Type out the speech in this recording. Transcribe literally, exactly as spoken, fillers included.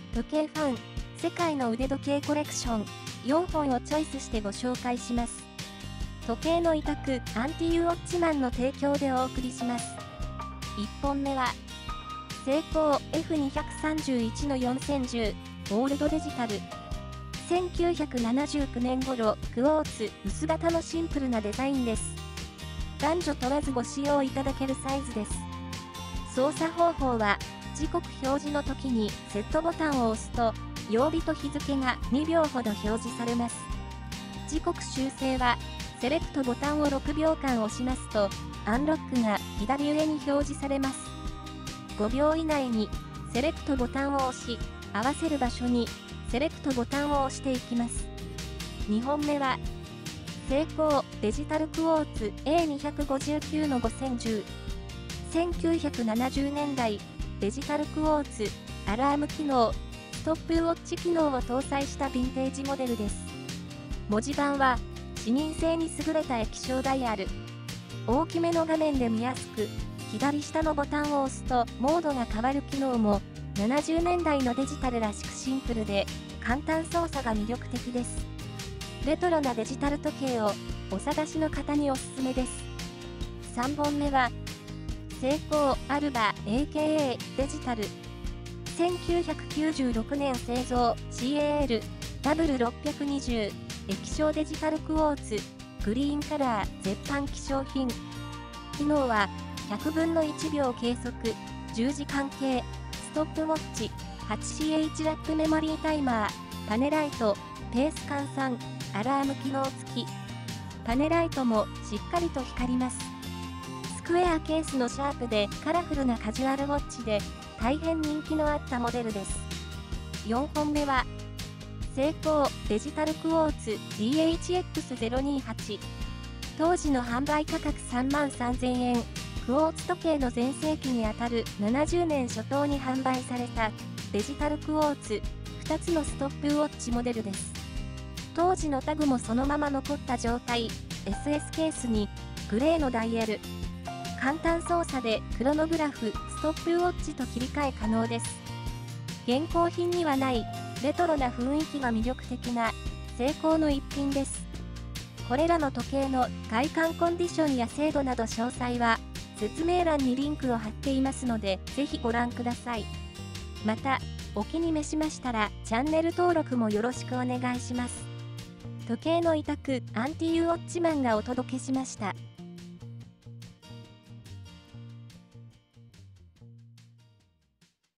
時計ファン、世界の腕時計コレクション、よんほんをチョイスしてご紹介します。時計の委託、アンティウォッチマンの提供でお送りします。いっぽんめは、セイコー エフにさんいちのよんせんじゅう、オールドデジタル。せんきゅうひゃくななじゅうきゅうねん頃、クォーツ、薄型のシンプルなデザインです。男女問わずご使用いただけるサイズです。操作方法は、時刻表示の時にセットボタンを押すと、曜日と日付がにびょうほど表示されます。時刻修正は、セレクトボタンをろくびょうかん押しますと、アンロックが左上に表示されます。ごびょう以内にセレクトボタンを押し、合わせる場所にセレクトボタンを押していきます。にほんめは、セイコーデジタルクォーツ エーにごきゅうのごせんじゅう。せんきゅうひゃくななじゅうねんだい、デジタルクォーツ、アラーム機能、ストップウォッチ機能を搭載したヴィンテージモデルです。文字盤は、視認性に優れた液晶ダイヤル。大きめの画面で見やすく、左下のボタンを押すとモードが変わる機能も、ななじゅうねんだいのデジタルらしくシンプルで、簡単操作が魅力的です。レトロなデジタル時計をお探しの方におすすめです。さんぼんめは、セイコーアルバ エーケーエー デジタル。せんきゅうひゃくきゅうじゅうろくねん製造 シーエーエル ダブルろっぴゃくにじゅう 液晶デジタルクォーツグリーンカラー絶版希少品。機能はひゃくぶんのいちびょう計測、じゅうじかん計、ストップウォッチ、はちシーエイチ ラップメモリータイマー、パネライト、ペース換算、アラーム機能付き。パネライトもしっかりと光ります。スクエアケースのシャープでカラフルなカジュアルウォッチで大変人気のあったモデルです。よんほんめは、セイコーデジタルクォーツ ジーエイチエックスゼロにはち。当時の販売価格さんまんさんぜんえん、クォーツ時計の全盛期にあたるななじゅうねん初頭に販売されたデジタルクォーツふたつのストップウォッチモデルです。当時のタグもそのまま残った状態、エスエス ケースにグレーのダイヤル。簡単操作でクロノグラフ、ストップウォッチと切り替え可能です。現行品にはないレトロな雰囲気が魅力的なセイコーの一品です。これらの時計の外観コンディションや精度など詳細は説明欄にリンクを貼っていますのでぜひご覧ください。また、お気に召しましたらチャンネル登録もよろしくお願いします。時計の委託アンティウォッチマンがお届けしました。